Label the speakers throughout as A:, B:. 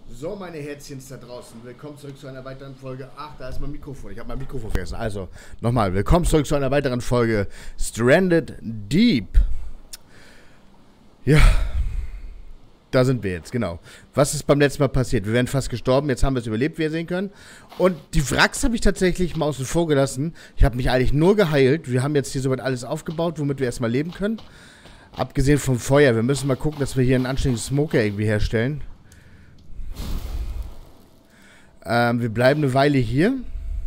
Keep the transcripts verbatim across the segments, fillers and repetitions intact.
A: So, meine Herzchens da draußen, willkommen zurück zu einer weiteren Folge. Ach, da ist mein Mikrofon. Ich habe mein Mikrofon vergessen. Also, nochmal, willkommen zurück zu einer weiteren Folge Stranded Deep. Ja, da sind wir jetzt, genau. Was ist beim letzten Mal passiert? Wir wären fast gestorben, jetzt haben wir es überlebt, wie ihr sehen könnt. Und die Wracks habe ich tatsächlich mal außen vor gelassen. Ich habe mich eigentlich nur geheilt. Wir haben jetzt hier soweit alles aufgebaut, womit wir erstmal leben können. Abgesehen vom Feuer. Wir müssen mal gucken, dass wir hier einen anständigen Smoker irgendwie herstellen. Ähm, wir bleiben eine Weile hier.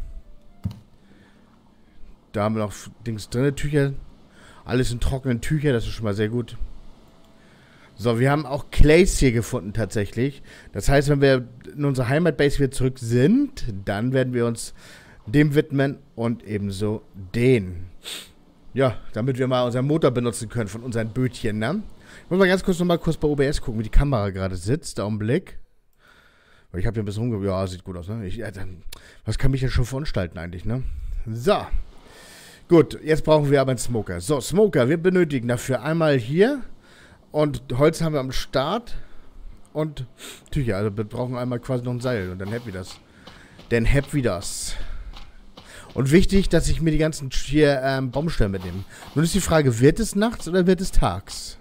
A: Da haben wir noch Dings drin, Tücher. Alles in trockenen Tüchern, das ist schon mal sehr gut. So, wir haben auch Clays hier gefunden tatsächlich. Das heißt, wenn wir in unserer Heimatbase wieder zurück sind, dann werden wir uns dem widmen und ebenso den. Ja, damit wir mal unseren Motor benutzen können von unseren Bötchen, ne? Ich muss mal ganz kurz nochmal kurz bei O B S gucken, wie die Kamera gerade sitzt. Augenblick. Ich habe hier ein bisschen rumge... Ja, sieht gut aus, ne? Ich, ja, dann, was kann mich denn schon verunstalten eigentlich, ne? So. Gut, jetzt brauchen wir aber einen Smoker. So, Smoker, wir benötigen dafür einmal hier. Und Holz haben wir am Start. Und Tücher, also wir brauchen einmal quasi noch ein Seil. Und dann happy das. Dann happy das. Und wichtig, dass ich mir die ganzen hier ähm, Baumstämme mitnehme. Nun ist die Frage, wird es nachts oder wird es tags?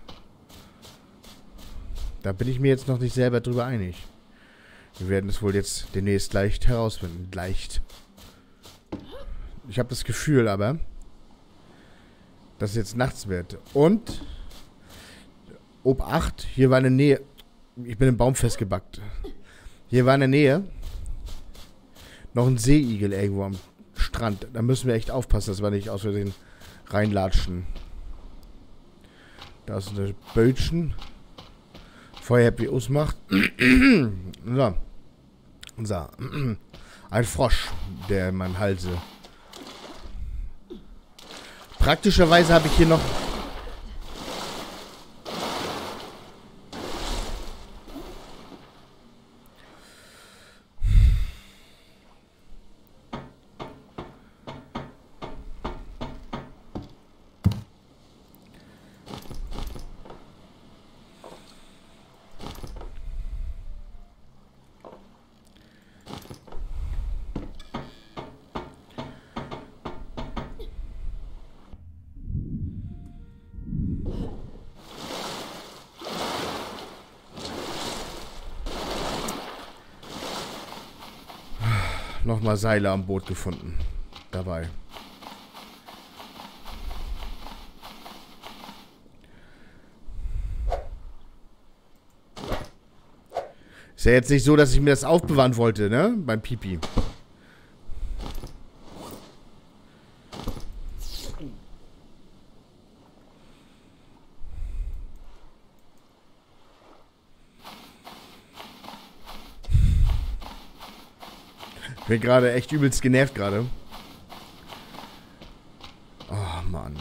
A: Da bin ich mir jetzt noch nicht selber drüber einig. Wir werden es wohl jetzt demnächst leicht herausfinden. Leicht. Ich habe das Gefühl aber, dass es jetzt nachts wird. Und Obacht, hier war in der Nähe. Ich bin im Baum festgebackt. Hier war in der Nähe noch ein Seeigel irgendwo am Strand. Da müssen wir echt aufpassen, dass wir nicht aus Versehen reinlatschen. Da ist ein Bötchen. Feuer happy ausmacht. So. So. Ein Frosch, der in meinem Halse. Praktischerweise habe ich hier noch... Nochmal Seile am Boot gefunden. Dabei. Ist ja jetzt nicht so, dass ich mir das aufbewahren wollte, ne? Beim Pipi. Ich bin gerade echt übelst genervt gerade. Oh, Mann.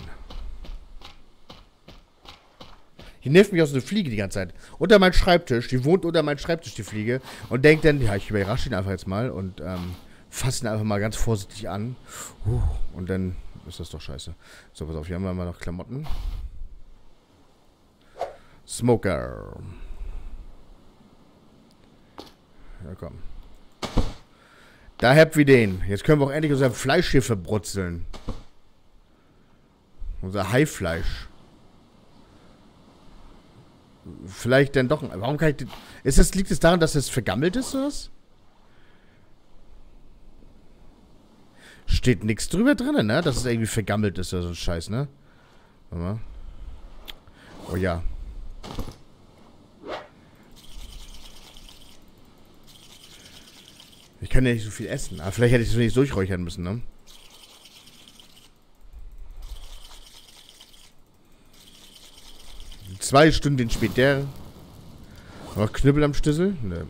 A: Hier nervt mich auch so eine Fliege die ganze Zeit. Unter meinem Schreibtisch. Die wohnt unter meinem Schreibtisch, die Fliege. Und denkt dann, ja, ich überrasche ihn einfach jetzt mal. Und ähm, fasse ihn einfach mal ganz vorsichtig an. Uh, und dann ist das doch scheiße. So, pass auf, hier haben wir mal noch Klamotten. Smoker. Ja, komm. Da habt wir den. Jetzt können wir auch endlich unser Fleisch hier verbrutzeln. Unser Haifleisch. Vielleicht denn doch... Warum kann ich... Den, ist das, liegt es daran, dass es vergammelt ist, oder was? Steht nichts drüber drin, ne? Dass es irgendwie vergammelt ist oder so ein Scheiß, ne? Warte mal. Oh ja. Ich kann ja nicht so viel essen. Aber vielleicht hätte ich es nicht durchräuchern müssen, ne? Zwei Stunden später. Noch Knüppel am Schlüssel? Ne.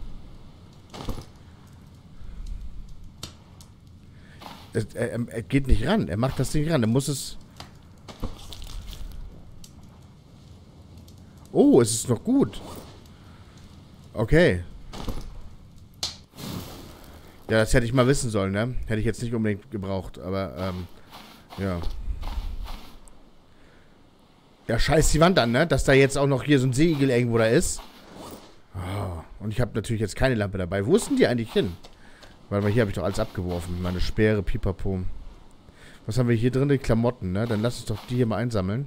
A: Er, er, er geht nicht ran. Er macht das Ding ran. Er muss es... Oh, es ist noch gut. Okay. Ja, das hätte ich mal wissen sollen, ne? Hätte ich jetzt nicht unbedingt gebraucht, aber, ähm, ja. Ja, scheiß die Wand an, ne? Dass da jetzt auch noch hier so ein Seeigel irgendwo da ist. Oh. Und ich habe natürlich jetzt keine Lampe dabei. Wo ist denn die eigentlich hin? Warte mal, hier habe ich doch alles abgeworfen. Meine Speere, Pipapo. Was haben wir hier drin? Die Klamotten, ne? Dann lass uns doch die hier mal einsammeln.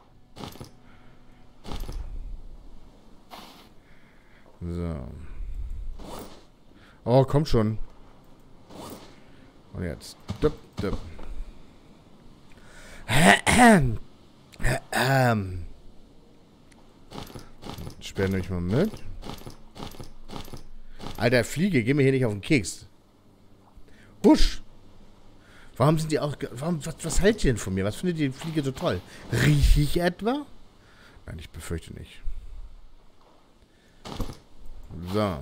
A: So. Oh, komm schon. Und jetzt. Dup, dup. Ähm. Sperr nämlich mal mit. Alter, Fliege, geh mir hier nicht auf den Keks. Husch. Warum sind die auch... Warum, was, was hält ihr denn von mir? Was findet die Fliege so toll? Rieche ich etwa? Nein, ich befürchte nicht. So.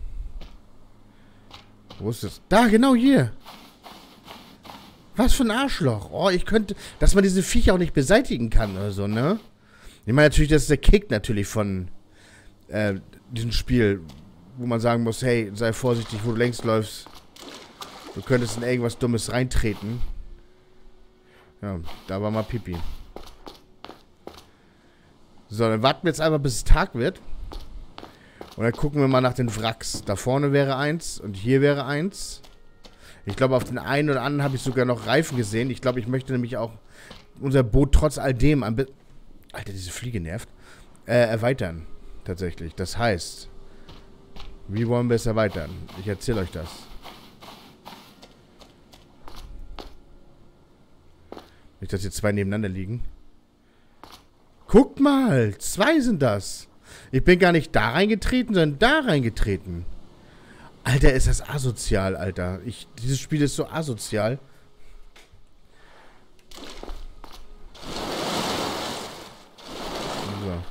A: Wo ist das? Da, genau hier. Was für ein Arschloch. Oh, ich könnte... Dass man diese Viecher auch nicht beseitigen kann oder so, ne? Ich meine natürlich, das ist der Kick natürlich von äh, diesem Spiel, wo man sagen muss, hey, sei vorsichtig, wo du längst läufst. Du könntest in irgendwas Dummes reintreten. Ja, da war mal Pipi. So, dann warten wir jetzt einfach, bis es Tag wird. Und dann gucken wir mal nach den Wracks. Da vorne wäre eins und hier wäre eins. Ich glaube, auf den einen oder anderen habe ich sogar noch Reifen gesehen. Ich glaube, ich möchte nämlich auch unser Boot trotz all dem... Alter, diese Fliege nervt. Äh, erweitern. Tatsächlich. Das heißt... Wie wollen wir es erweitern? Ich erzähle euch das. Nicht, dass hier zwei nebeneinander liegen. Guckt mal! Zwei sind das! Ich bin gar nicht da reingetreten, sondern da reingetreten. Alter, ist das asozial, Alter. Ich, dieses Spiel ist so asozial. So.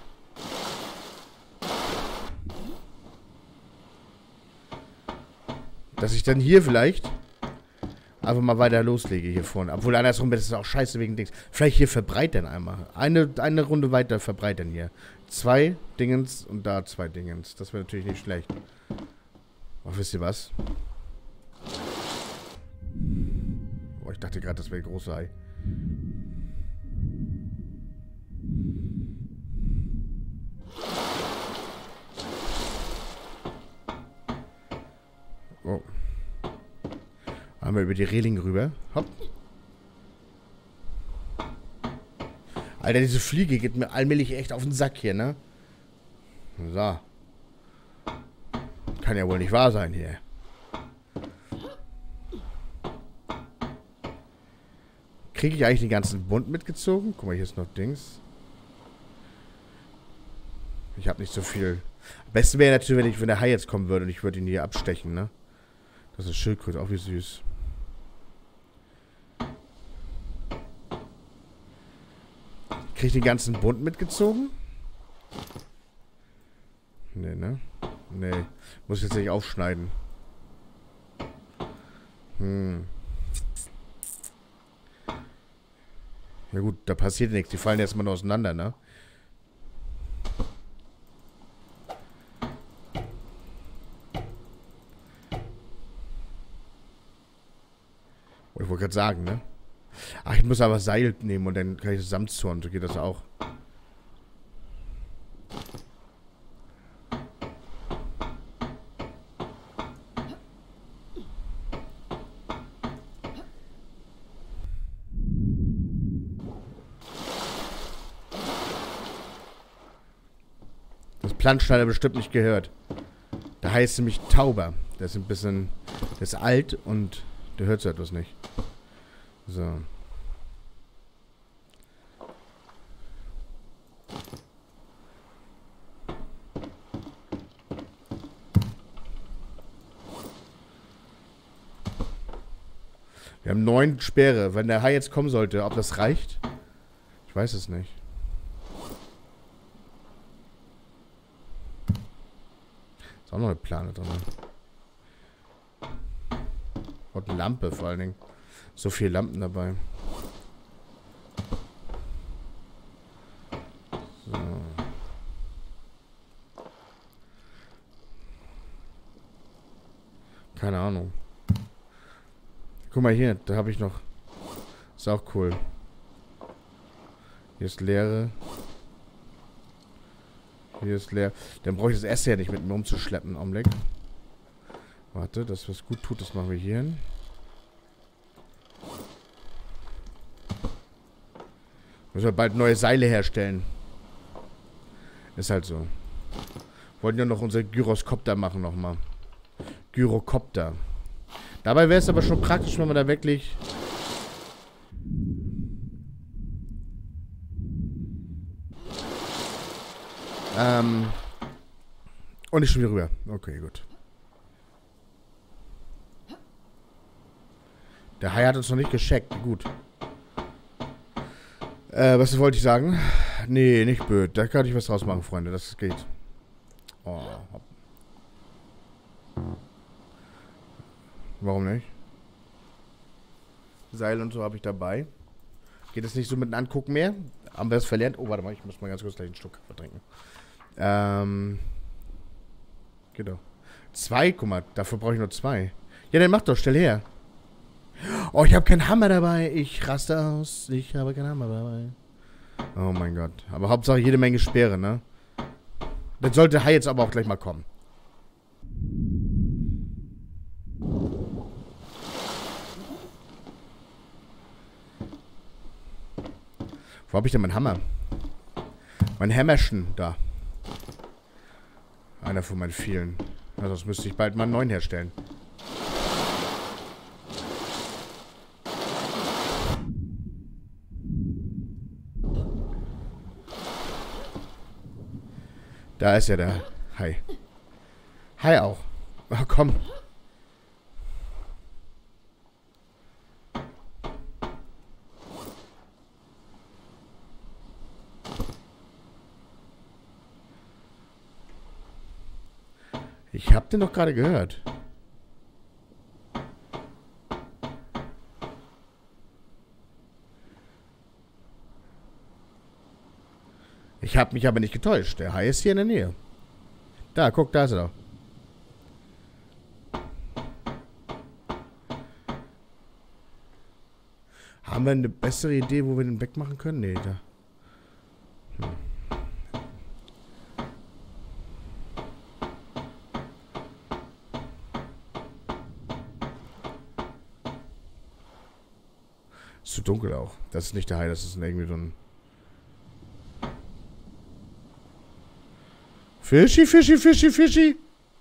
A: Dass ich dann hier vielleicht einfach mal weiter loslege hier vorne. Obwohl andersrum das ist auch scheiße wegen Dings. Vielleicht hier verbreitern einmal. Eine, eine Runde weiter verbreitern hier. Zwei Dingens und da zwei Dingens. Das wäre natürlich nicht schlecht. Oh, wisst ihr was? Oh, ich dachte gerade, das wäre große Ei. Oh. Einmal über die Reling rüber. Hopp. Alter, diese Fliege geht mir allmählich echt auf den Sack hier, ne? So. Kann ja wohl nicht wahr sein hier. Kriege ich eigentlich den ganzen Bund mitgezogen? Guck mal, hier ist noch Dings. Ich habe nicht so viel. Am besten wäre natürlich, wenn, ich, wenn der Hai jetzt kommen würde und ich würde ihn hier abstechen, ne? Das ist Schildkröte, auch wie süß. Kriege ich den ganzen Bund mitgezogen? Nee, ne? Nee. Muss ich jetzt nicht aufschneiden. Hm. Ja gut, da passiert nichts. Die fallen jetzt mal nur auseinander, ne? Oh, ich wollte gerade sagen, ne? Ach, ich muss aber Seil nehmen und dann kann ich das zusammenzurren. So geht das auch. Das Planschneider bestimmt nicht gehört. Der heißt nämlich Tauber. Der ist ein bisschen... Der ist alt und der hört so etwas nicht. So. Wir haben neun Speere. Wenn der Hai jetzt kommen sollte, ob das reicht? Ich weiß es nicht. Ist auch noch eine Plane drin. Und eine Lampe vor allen Dingen. So viele Lampen dabei. So. Keine Ahnung. Guck mal hier, da habe ich noch. Ist auch cool. Hier ist leere. Hier ist leer. Dann brauche ich das Essen ja nicht mit mir umzuschleppen. Augenblick. Warte, das was gut tut, das machen wir hier hin. Müssen wir bald neue Seile herstellen. Ist halt so. Wollten ja noch unser Gyroskopter machen nochmal. Gyrokopter. Dabei wäre es aber schon praktisch, wenn man da wirklich... Ähm... Und ich schon wieder rüber. Okay, gut. Der Hai hat uns noch nicht gescheckt. Gut. Äh, was wollte ich sagen? Nee, nicht blöd. Da kann ich was draus machen, Freunde. Das geht. Oh. Warum nicht? Seil und so habe ich dabei. Geht es nicht so mit dem Angucken mehr? Haben wir es verlernt? Oh, warte mal. Ich muss mal ganz kurz gleich einen Schluck vertrinken. Ähm. Genau. Zwei, guck mal. Dafür brauche ich nur zwei. Ja, dann mach doch. Stell her. Oh, ich habe keinen Hammer dabei. Ich raste aus. Ich habe keinen Hammer dabei. Oh mein Gott. Aber Hauptsache jede Menge Speere, ne? Dann sollte Hai jetzt aber auch gleich mal kommen. Wo habe ich denn meinen Hammer? Mein Hämmerchen, da. Einer von meinen vielen. Also sonst müsste ich bald mal einen neuen herstellen. Da ist ja der Hai. Hai auch. Ach, komm. Ich hab den doch gerade gehört. Ich habe mich aber nicht getäuscht. Der Hai ist hier in der Nähe. Da, guck, da ist er doch. Haben wir eine bessere Idee, wo wir den wegmachen können? Nee, da. Hm. Ist zu dunkel auch. Das ist nicht der Hai, das ist irgendwie so ein... Fischi, Fischi, Fischi, Fischi.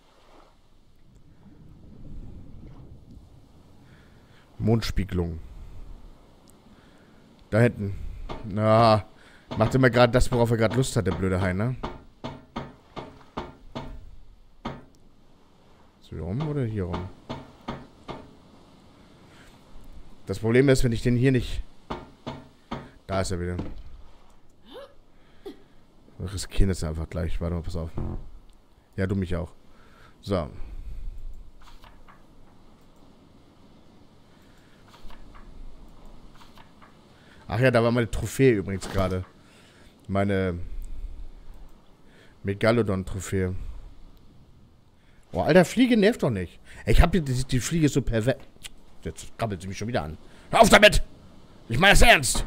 A: Mondspiegelung. Da hinten. Na, macht immer gerade das, worauf er gerade Lust hat, der blöde Hai, ne? So hier rum oder hier rum? Das Problem ist, wenn ich den hier nicht... Da ist er wieder. Wir riskieren das einfach gleich. Warte mal, pass auf. Ja, du mich auch. So. Ach ja, da war meine Trophäe übrigens gerade. Meine Megalodon-Trophäe. Oh, Alter, Fliege nervt doch nicht. Ich hab hier, die, die Fliege ist so pervers. Jetzt krabbelt sie mich schon wieder an. Hör auf damit! Ich meine das ernst!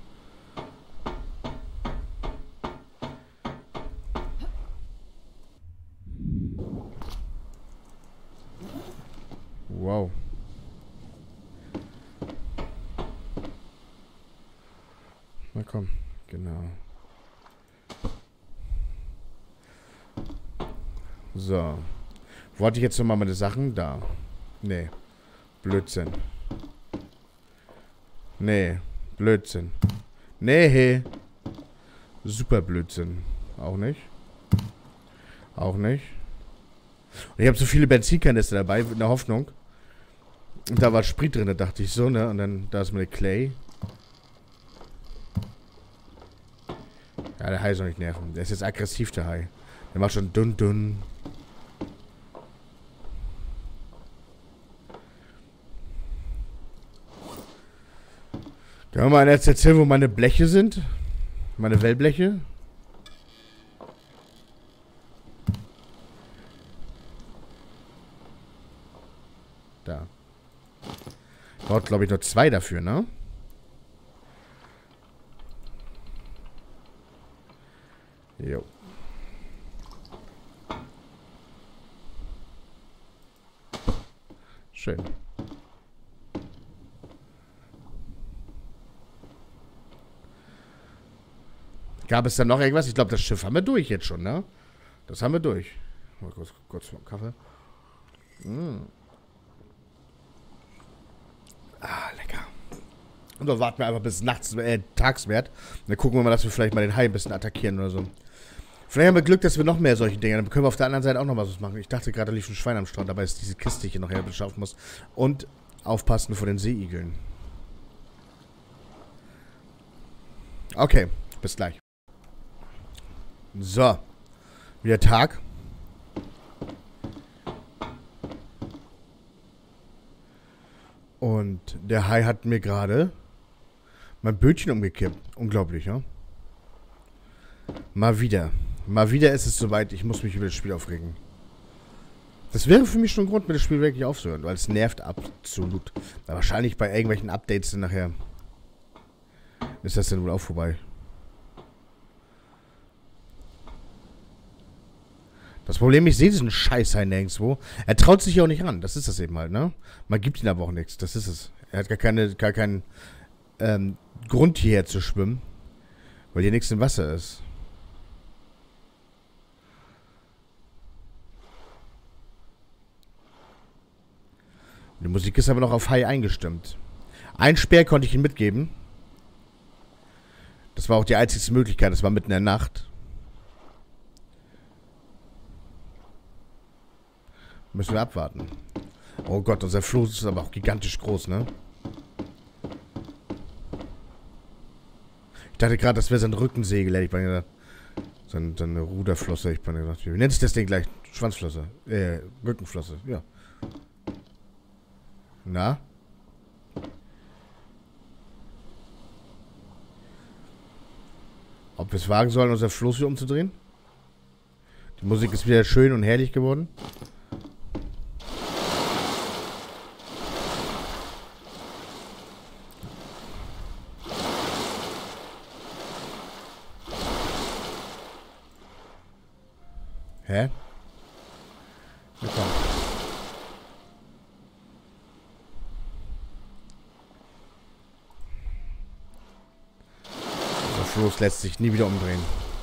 A: Wow. Na komm, genau. So. Wo hatte ich jetzt nochmal meine Sachen? Da. Nee. Blödsinn. Nee. Blödsinn. Nee. Super Blödsinn. Auch nicht. Auch nicht. Und ich habe so viele Benzinkanister dabei, in der Hoffnung. Und da war Sprit drin, da dachte ich so, ne? Und dann, da ist meine Clay. Ja, der Hai soll nicht nerven. Der ist jetzt aggressiv, der Hai. Der macht schon dun dun. Kann mir mal einer jetzt erzählen, wo meine Bleche sind? Meine Wellbleche? Da. Braucht, glaube ich, nur zwei dafür, ne? Jo. Schön. Gab es da noch irgendwas? Ich glaube, das Schiff haben wir durch jetzt schon, ne? Das haben wir durch. Mal kurz, kurz mal Kaffee. Mm. Ah, lecker. Und dann warten wir einfach bis nachts, äh, tags wird. Und dann gucken wir mal, dass wir vielleicht mal den Hai ein bisschen attackieren oder so. Vielleicht haben wir Glück, dass wir noch mehr solche Dinge. Dann können wir auf der anderen Seite auch noch was machen. Ich dachte gerade, da lief ein Schwein am Strand. Dabei ist diese Kiste hier noch her beschaffen muss. Und aufpassen vor den Seeigeln. Okay, bis gleich. So. Wieder Tag. Und der Hai hat mir gerade mein Bötchen umgekippt. Unglaublich, ja? Mal wieder. Mal wieder ist es soweit, ich muss mich über das Spiel aufregen. Das wäre für mich schon ein Grund, mir das Spiel wirklich aufzuhören, weil es nervt absolut. Aber wahrscheinlich bei irgendwelchen Updates dann nachher ist das dann wohl auch vorbei. Das Problem, ich sehe diesen Scheiß nirgendwo. Er traut sich auch nicht ran. Das ist das eben halt, ne? Man gibt ihm aber auch nichts. Das ist es. Er hat gar, keine, gar keinen ähm, Grund hierher zu schwimmen, weil hier nichts im Wasser ist. Die Musik ist aber noch auf High eingestimmt. Ein Speer konnte ich ihm mitgeben. Das war auch die einzige Möglichkeit. Das war mitten in der Nacht. Müssen wir abwarten. Oh Gott, unser Floß ist aber auch gigantisch groß, ne? Ich dachte gerade, das wäre sein Rückensegel, hätte ich mal gedacht. Seine, seine Ruderflosse, hätte ich mal gedacht. Wie nennt sich das Ding gleich? Schwanzflosse. Äh, Rückenflosse, ja. Na? Ob wir es wagen sollen, unser Floß wieder umzudrehen? Die Musik ist wieder schön und herrlich geworden. Hä? Na komm. Der Floß lässt sich nie wieder umdrehen.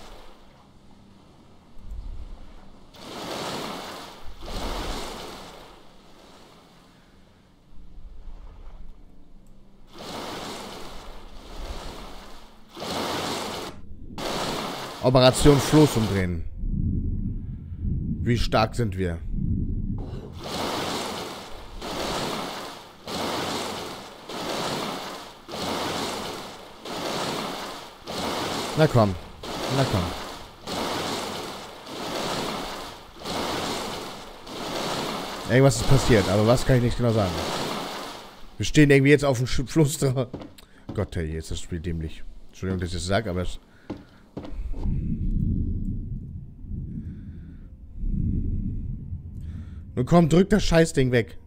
A: Operation Floß umdrehen. Wie stark sind wir? Na komm. Na komm. Irgendwas ist passiert, aber was kann ich nicht genau sagen. Wir stehen irgendwie jetzt auf dem Fluss drauf. Gott, hey, jetzt ist das Spiel dämlich. Entschuldigung, dass ich das sage, aber es... Nun komm, drück das Scheißding weg.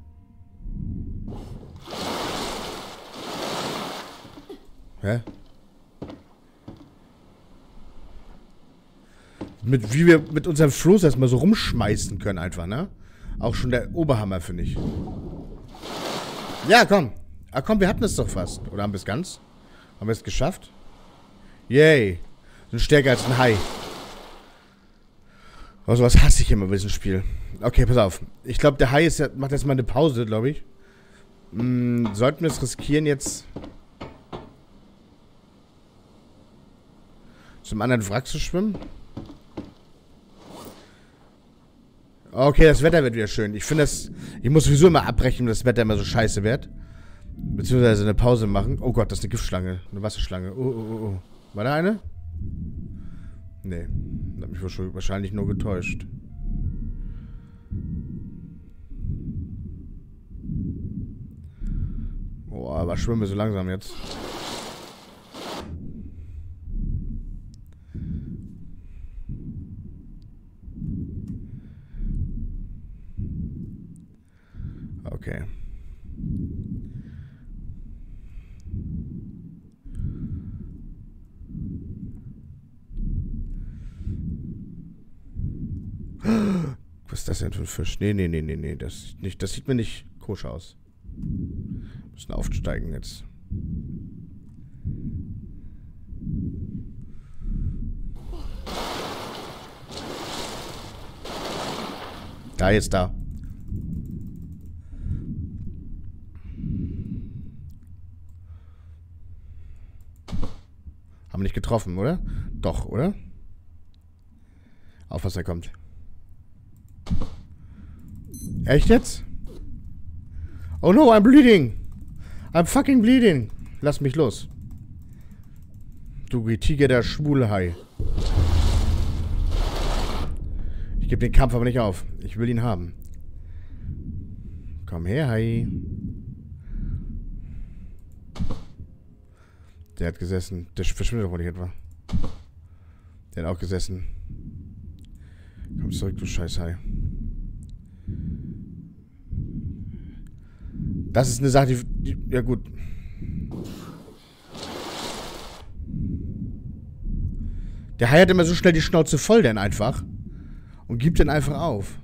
A: Hä? Mit, wie wir mit unserem Floß erstmal so rumschmeißen können einfach, ne? Auch schon der Oberhammer, finde ich. Ja, komm. Ah, komm, wir hatten es doch fast. Oder haben wir es ganz? Haben wir es geschafft? Yay. Sind stärker als ein Hai. Aber sowas hasse ich immer bei diesem Spiel. Okay, pass auf. Ich glaube, der Hai ist ja, macht jetzt mal eine Pause, glaube ich. Hm, sollten wir es riskieren, jetzt zum anderen Wrack zu schwimmen? Okay, das Wetter wird wieder schön. Ich finde das... Ich muss sowieso immer abbrechen, wenn das Wetter immer so scheiße wird. Beziehungsweise eine Pause machen. Oh Gott, das ist eine Giftschlange. Eine Wasserschlange. Oh, oh, oh, oh. War da eine? Nee. Hat mich wahrscheinlich nur getäuscht. Boah, aber schwimmen wir so langsam jetzt. Okay. Was ist das denn für ein Fisch? Nee, nee, nee, nee, nee. Das, nicht, das sieht mir nicht koscher aus. Müssen aufsteigen jetzt. Da, jetzt da. Haben nicht getroffen, oder? Doch, oder? Auf, was da kommt. Echt jetzt? Oh no, I'm bleeding. I'm fucking bleeding. Lass mich los. Du Tiger, der schwule Hai. Ich gebe den Kampf aber nicht auf. Ich will ihn haben. Komm her, Hai. Der hat gesessen. Der verschwindet doch wohl nicht etwa. Der hat auch gesessen. Komm zurück, du scheiß Hai. Das ist eine Sache, die, die... Ja, gut. Der Hai hat immer so schnell die Schnauze voll, denn einfach. Und gibt den einfach auf.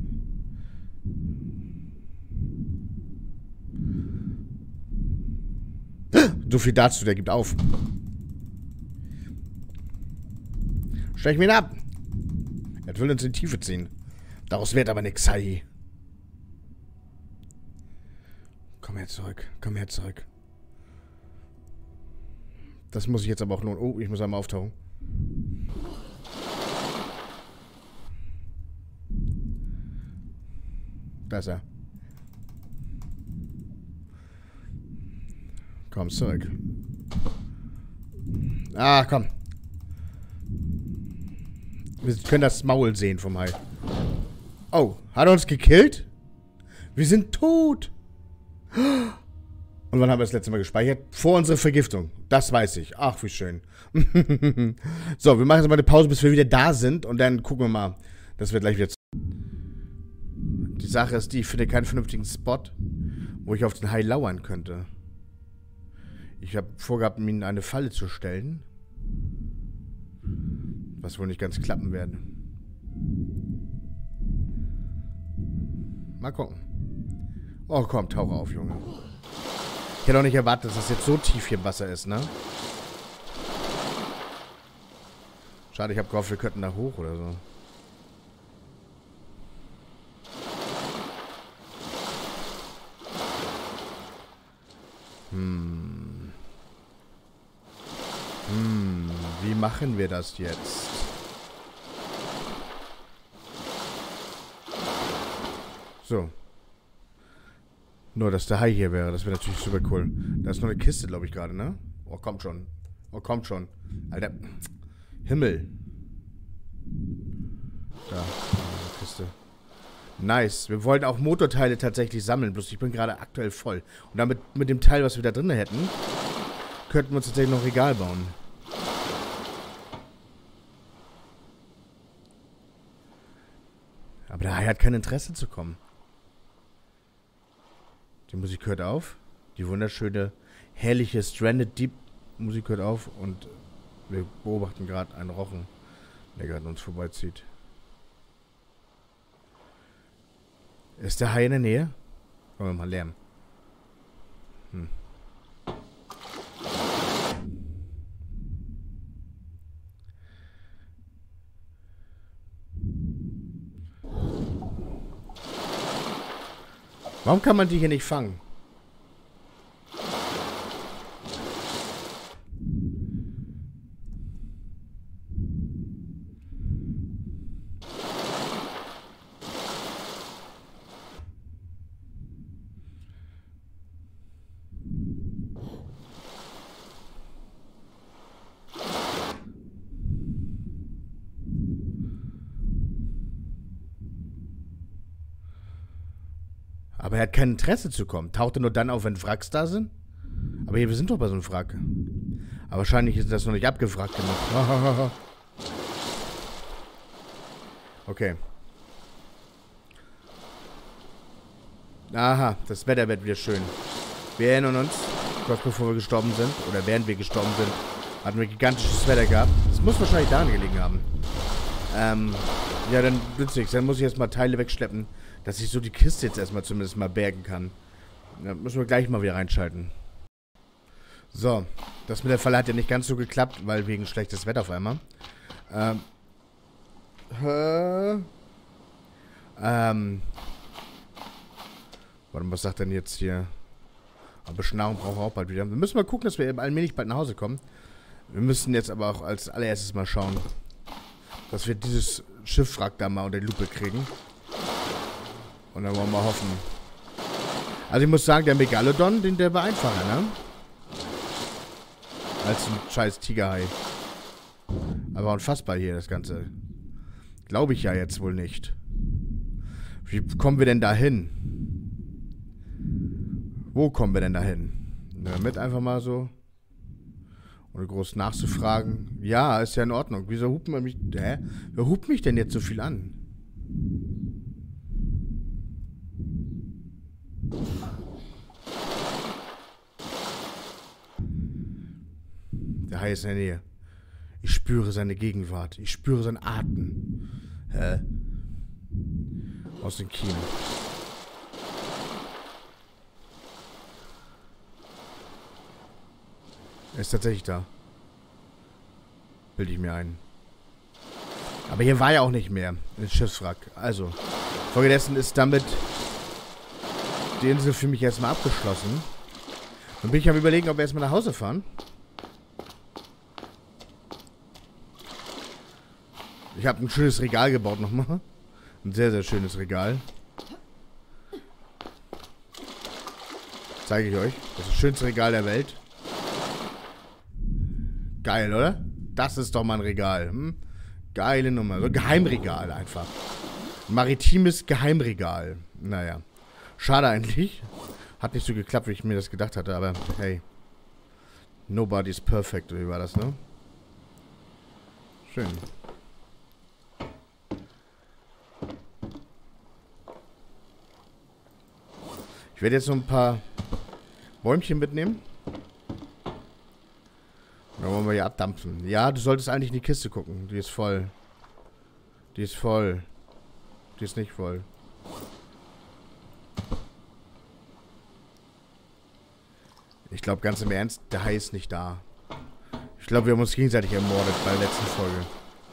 A: So viel dazu, der gibt auf. Stech ihn ab. Er will uns in die Tiefe ziehen. Daraus wird aber nix, Hai. Komm her zurück. Komm her zurück. Das muss ich jetzt aber auch lohnen. Oh, ich muss einmal auftauchen. Da ist er. Komm zurück. Ah, komm. Wir können das Maul sehen vom Hai. Oh, hat er uns gekillt? Wir sind tot. Und wann haben wir das letzte Mal gespeichert? Vor unserer Vergiftung. Das weiß ich. Ach, wie schön. So, wir machen jetzt mal eine Pause, bis wir wieder da sind. Und dann gucken wir mal, dass wir gleich wieder... Die Sache ist die, ich finde keinen vernünftigen Spot, wo ich auf den Hai lauern könnte. Ich habe vorgehabt, ihm eine Falle zu stellen. Was wohl nicht ganz klappen werden. Mal gucken. Oh, komm, tauche auf, Junge. Ich hätte auch nicht erwartet, dass das jetzt so tief hier im Wasser ist, ne? Schade, ich habe gehofft, wir könnten da hoch oder so. Hm. Hm. Wie machen wir das jetzt? So. Nur, dass der Hai hier wäre. Das wäre natürlich super cool. Da ist noch eine Kiste, glaube ich, gerade, ne? Oh, kommt schon. Oh, kommt schon. Alter. Himmel. Da. Eine Kiste. Nice. Wir wollten auch Motorteile tatsächlich sammeln. Bloß ich bin gerade aktuell voll. Und damit mit dem Teil, was wir da drin hätten, könnten wir uns tatsächlich noch ein Regal bauen. Aber der Hai hat kein Interesse zu kommen. Die Musik hört auf. Die wunderschöne, herrliche Stranded Deep Musik hört auf. Und wir beobachten gerade einen Rochen, der gerade an uns vorbeizieht. Ist der Hai in der Nähe? Wollen wir mal Lärm. Hm. Warum kann man die hier nicht fangen? Aber er hat kein Interesse zu kommen. Taucht er nur dann auf, wenn Wracks da sind? Aber hier, wir sind doch bei so einem Wrack. Aber wahrscheinlich ist das noch nicht abgewrackt genug. Okay. Aha, das Wetter wird wieder schön. Wir erinnern uns, kurz bevor wir gestorben sind, oder während wir gestorben sind, hatten wir gigantisches Wetter gehabt. Das muss wahrscheinlich daran gelegen haben. Ähm, Ja, dann nützt nichts. Dann muss ich erstmal Teile wegschleppen, dass ich so die Kiste jetzt erstmal zumindest mal bergen kann. Da müssen wir gleich mal wieder reinschalten. So, das mit der Falle hat ja nicht ganz so geklappt, weil wegen schlechtes Wetter auf einmal. Ähm. Hä? Ähm. Warte mal, was sagt denn jetzt hier? Aber Beschnarrung brauchen wir auch bald wieder. Wir müssen mal gucken, dass wir allmählich bald nach Hause kommen. Wir müssen jetzt aber auch als allererstes mal schauen, dass wir dieses Schiffwrack da mal unter die Lupe kriegen. Und dann wollen wir mal hoffen. Also ich muss sagen, der Megalodon, den, der war einfacher, ne? Als ein scheiß Tigerhai. Aber unfassbar hier, das Ganze. Glaube ich ja jetzt wohl nicht. Wie kommen wir denn da hin? Wo kommen wir denn da hin? Damit einfach mal so. Ohne groß nachzufragen. Ja, ist ja in Ordnung. Wieso hupt man mich... Hä? Wer hupt mich denn jetzt so viel an? Der Hai ist in der Nähe. Ich spüre seine Gegenwart. Ich spüre seinen Atem. Hä? Aus den Kiemen. Er ist tatsächlich da. Bilde ich mir ein. Aber hier war ja auch nicht mehr. Ein Schiffswrack. Also. Folgedessen ist damit die Insel für mich erstmal abgeschlossen. Dann bin ich am Überlegen, ob wir erstmal nach Hause fahren. Ich habe ein schönes Regal gebaut nochmal. Ein sehr, sehr schönes Regal. Zeige ich euch. Das ist das schönste Regal der Welt. Geil, oder? Das ist doch mal ein Regal. Hm? Geile Nummer. So ein Geheimregal einfach. Ein maritimes Geheimregal. Naja. Schade eigentlich. Hat nicht so geklappt, wie ich mir das gedacht hatte, aber hey. Nobody's perfect, wie war das, ne? Schön. Ich werde jetzt noch ein paar Bäumchen mitnehmen. Dann wollen wir hier abdampfen. Ja, du solltest eigentlich in die Kiste gucken. Die ist voll. Die ist voll. Die ist nicht voll. Ich glaube ganz im Ernst, der Hai ist nicht da. Ich glaube, wir haben uns gegenseitig ermordet bei der letzten Folge.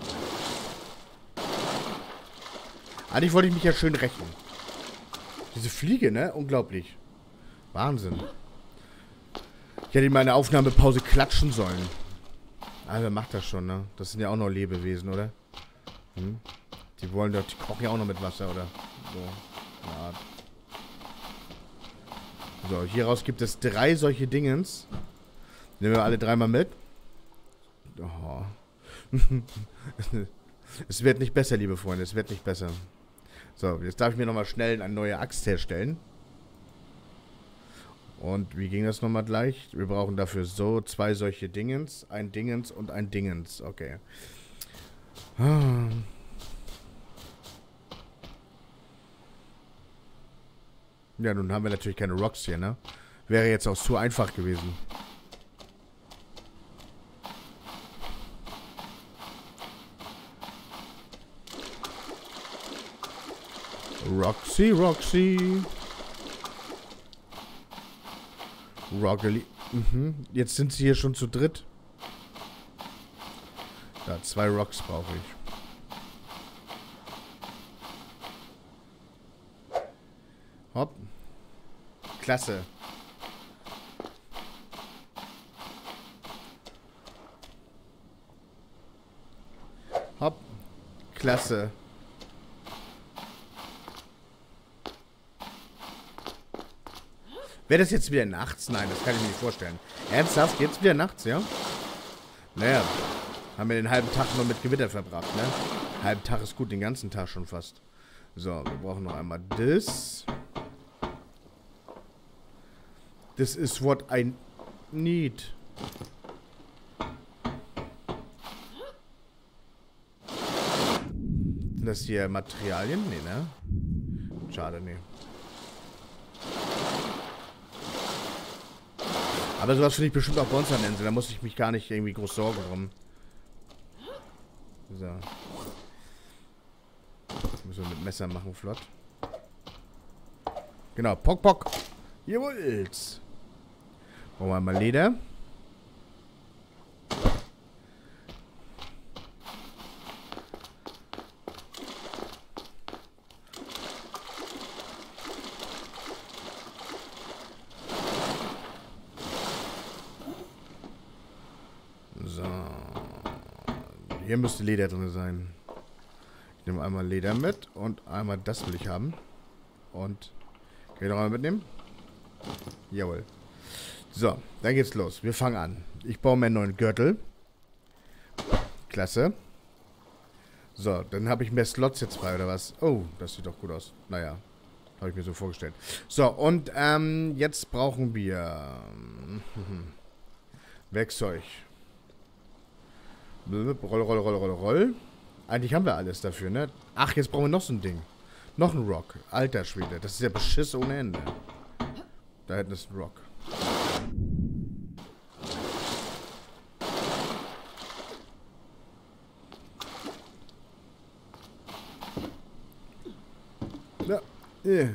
A: Eigentlich wollte ich mich ja schön rächen. Diese Fliege, ne? Unglaublich. Wahnsinn. Ich hätte in meine Aufnahmepause klatschen sollen. Ah, wer macht das schon, ne? Das sind ja auch noch Lebewesen, oder? Hm? Die wollen doch, die kochen ja auch noch mit Wasser, oder? So. Ja. So, hieraus gibt es drei solche Dingens. Nehmen wir alle dreimal mit. Oh. Es wird nicht besser, liebe Freunde. Es wird nicht besser. So, jetzt darf ich mir nochmal schnell eine neue Axt herstellen. Und wie ging das nochmal gleich? Wir brauchen dafür so zwei solche Dingens. Ein Dingens und ein Dingens. Okay. Ja, nun haben wir natürlich keine Rocks hier, ne? Wäre jetzt auch zu einfach gewesen. Roxy, Roxy. Roggely. Mhm. Jetzt sind sie hier schon zu dritt. Ja, zwei Rocks brauche ich. Hopp. Klasse. Hopp. Klasse. Wäre das jetzt wieder nachts? Nein, das kann ich mir nicht vorstellen. Ernsthaft? Jetzt wieder nachts, ja? Naja, haben wir den halben Tag nur mit Gewitter verbracht, ne? Halben Tag ist gut, den ganzen Tag schon fast. So, wir brauchen noch einmal das. This is what I need. Sind das hier Materialien? Nee, ne? Schade, nee. Aber sowas finde ich bestimmt auch bei uns an der Insel. Da muss ich mich gar nicht irgendwie groß Sorgen drum. So. Müssen wir mit Messer machen, flott. Genau, Pock, Pock. Jawohl. Brauchen wir einmal Leder. So. Hier müsste Leder drin sein. Ich nehme einmal Leder mit und einmal das will ich haben. Und kann ich noch einmal mitnehmen? Jawohl. So, dann geht's los. Wir fangen an. Ich baue mir einen neuen Gürtel. Klasse. So, dann habe ich mehr Slots jetzt frei, oder was? Oh, das sieht doch gut aus. Naja, habe ich mir so vorgestellt. So, und ähm, jetzt brauchen wir Werkzeug. Roll, roll, roll, roll, roll. Eigentlich haben wir alles dafür, ne? Ach, jetzt brauchen wir noch so ein Ding. Noch ein Rock. Alter Schwede. Das ist ja Beschiss ohne Ende. Da hinten ist ein Rock. Ja. Yeah.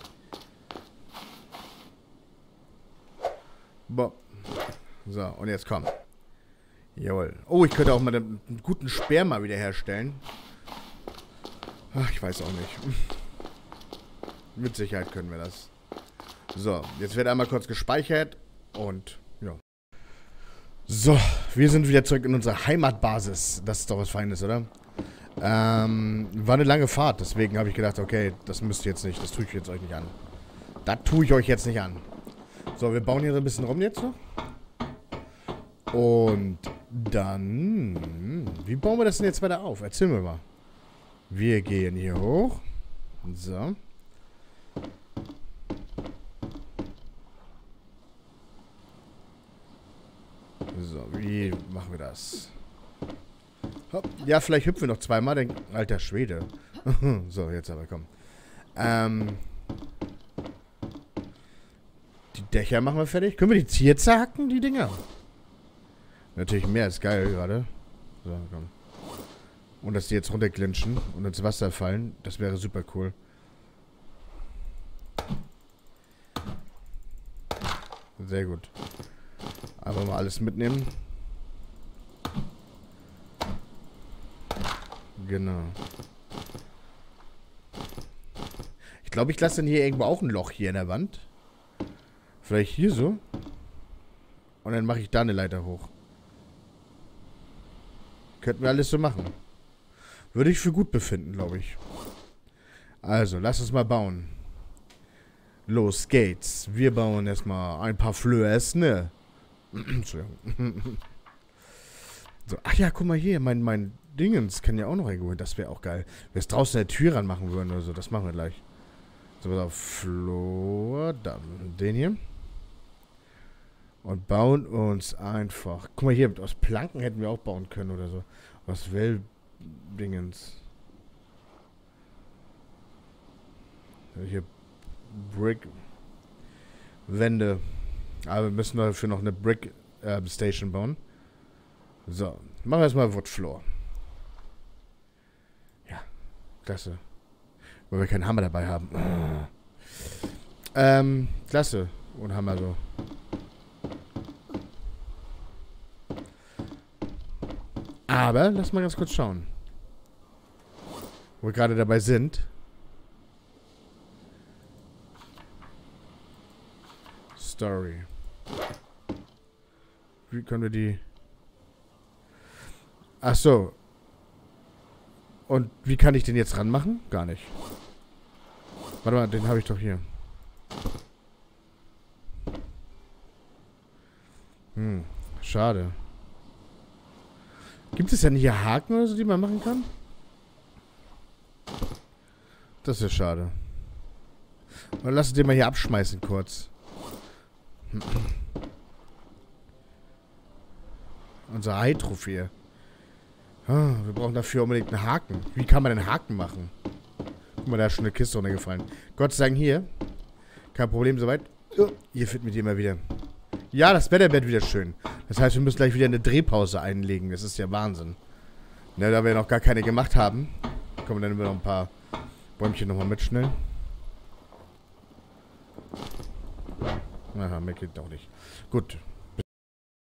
A: Boah. So, und jetzt komm. Jawohl. Oh, ich könnte auch mal einen, einen guten Speer mal wieder herstellen. Ach, ich weiß auch nicht. Mit Sicherheit können wir das. So, jetzt wird einmal kurz gespeichert und ja. So, wir sind wieder zurück in unserer Heimatbasis. Das ist doch was Feines, oder? Ähm, war eine lange Fahrt, deswegen habe ich gedacht, okay, das müsst ihr jetzt nicht, das tue ich jetzt euch nicht an. Das tue ich euch jetzt nicht an. So, wir bauen hier so ein bisschen rum jetzt noch. Und dann, wie bauen wir das denn jetzt weiter auf? Erzähl mir mal. Wir gehen hier hoch. So. So, wie machen wir das? Hopp. Ja, vielleicht hüpfen wir noch zweimal, denn... Alter Schwede. So, jetzt aber, komm. Ähm... Die Dächer machen wir fertig. Können wir die jetzt hier zacken, die Dinger? Natürlich mehr ist geil gerade. So, komm. Und dass die jetzt runterglinschen und ins Wasser fallen, das wäre super cool. Sehr gut. Einfach mal alles mitnehmen. Genau. Ich glaube, ich lasse dann hier irgendwo auch ein Loch hier in der Wand. Vielleicht hier so. Und dann mache ich da eine Leiter hoch. Könnten wir alles so machen. Würde ich für gut befinden, glaube ich. Also, lass uns mal bauen. Los geht's. Wir bauen erstmal ein paar Flörs, ne? Entschuldigung. So, ach ja, guck mal hier. Mein, mein Dingens kann ja auch noch irgendwo. Das wäre auch geil. Wenn wir es draußen eine Tür ranmachen würden oder so. Das machen wir gleich. So, pass auf. Flor. Dann den hier. Und bauen uns einfach. Guck mal hier. Aus Planken hätten wir auch bauen können oder so. Aus Well-Dingens. Hier. Brick. Wände. Aber wir müssen dafür noch eine Brick äh, Station bauen. So. Machen wir erstmal Wood Floor. Ja. Klasse. Weil wir keinen Hammer dabei haben. Oh. Ähm. Klasse. Und Hammer so. Aber, lass mal ganz kurz schauen. Wo wir gerade dabei sind. Story. Wie können wir die... Ach so. Und wie kann ich den jetzt ranmachen? Gar nicht. Warte mal, den habe ich doch hier. Hm, schade. Gibt es denn hier Haken oder so, die man machen kann? Das ist ja schade. Oder lass uns den mal hier abschmeißen kurz. Unser Hai-Trophäe. Ah, wir brauchen dafür unbedingt einen Haken. Wie kann man den Haken machen? Guck mal, da ist schon eine Kiste runtergefallen. Gott sei Dank hier. Kein Problem soweit. Oh, hier findet man die immer wieder. Ja, das Wetter wird wieder schön. Das heißt, wir müssen gleich wieder eine Drehpause einlegen. Das ist ja Wahnsinn. Ne, da wir noch gar keine gemacht haben, kommen dann immer noch ein paar Bäumchen nochmal mit schnell. Aha, mehr geht auch nicht. Gut,